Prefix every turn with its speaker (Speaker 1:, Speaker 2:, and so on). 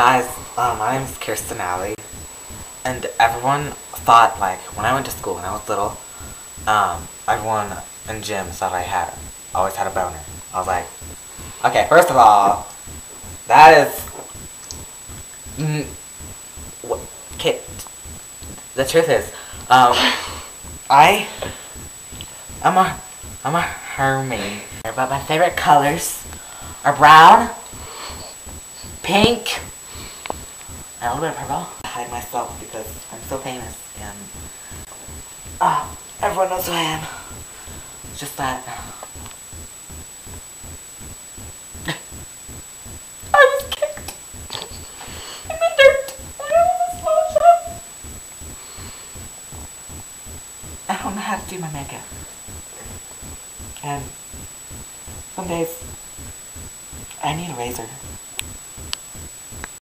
Speaker 1: guys, my name is Kiersten, and everyone thought, like, when I went to school when I was little, everyone in gym thought always had a boner. I was like, okay, first of all, that is, okay, the truth is, I'm a Hermie, but my favorite colors are brown, pink, and a little bit of purple. I hide myself because I'm so famous, and everyone knows who I am. It's just that I was kicked in the dirt when I was a small child. I don't know how to do my makeup, and some days I need a razor.